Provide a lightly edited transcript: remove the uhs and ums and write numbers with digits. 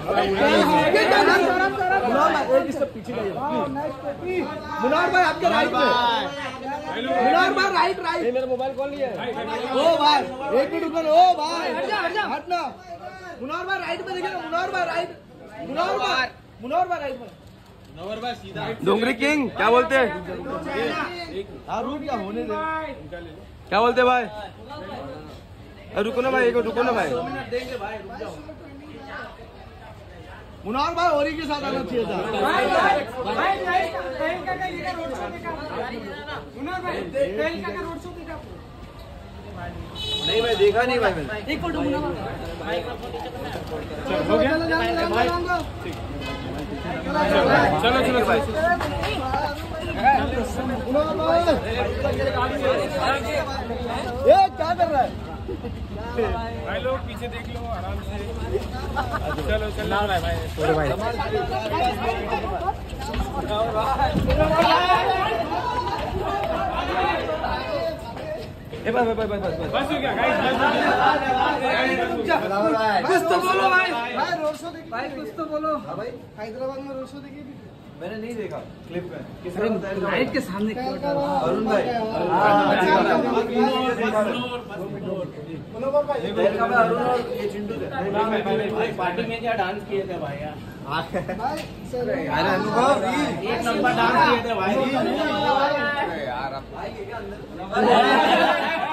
एक स्टेप पीछे जाइए। मुनार भाई आपके राइट में, मुनार भाई राइट राइट। मेरा मोबाइल कौन लिया है? ओ भाई एक मिनट रुको। ओ भाई हटना। मुनार भाई राइट में देखिए, मुनार भाई राइट, मुनार भाई राइट में। डोंगरी किंग क्या बोलते हैं? रूट क्या होने दे, क्या बोलते भाई? रुको ना भाई, रुको ना भाई। मुनार भाई होरी के साथ आना चाहिए था। नहीं भाई देखा नहीं भाई मैंने। एक फोटो हो गया। चलो चलो भाई। ये क्या कर रहा है भाई? लोग पीछे देख लो आराम से। चलो चलो भाई भाई छोड़ो भाई। बस हो गया गाइस, कुछ तो बोलो भाई। रोड शो देखिए भाई, कुछ तो बोलो भाई। हैदराबाद में रोड शो देखिए? मैंने नहीं देखा क्लिप में। लाइट के सामने अरुण भाई, अरुण और ये चिंटू थे पार्टी में। क्या डांस किए थे भाई यार? अनुभव एक नंबर डांस किए थे भाई यार।